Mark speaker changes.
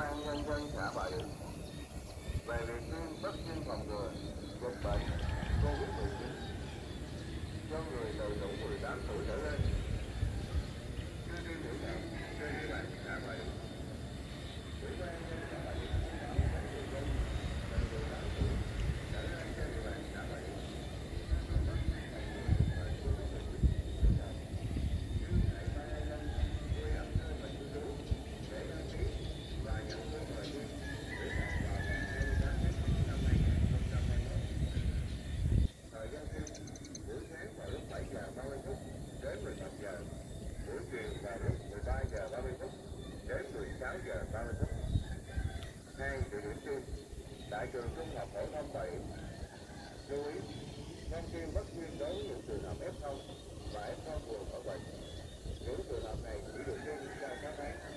Speaker 1: ban nhân dân xã Bà Điểm về việc tiêm vaccine phòng ngừa dịch bệnh COVID-19 cho người từ đủ 18 tuổi trở lên chưa tiêm mũi nào trên địa bàn xã Bà Điểm. Ủy ban nhân dân xã Bà Điểm thông báo đến người dân từ 18 tuổi trở lên trên địa bàn xã Bà Điểm tiêm vaccine phòng ngừa dịch bệnh COVID-19 như tại ba lần người ẩm cư và cư trú để đăng ký và nhận đơn mời tiêm để đạt vào ngày 28 tháng 9 năm 2021. Thời gian tiêm buổi sáng vào lúc 7 giờ 30 phút đến 11 giờ, buổi chiều vào lúc 13 giờ 30 phút đến 16 giờ 30 phút. Hai địa điểm tiêm tại trường trung học phổ thông Bà Điểm. Lưu ý không tiêm vaccine đối với những trường hợp F0 và F0 vừa khỏi bệnh. Những trường hợp này chỉ được tiêm trong 6 tháng.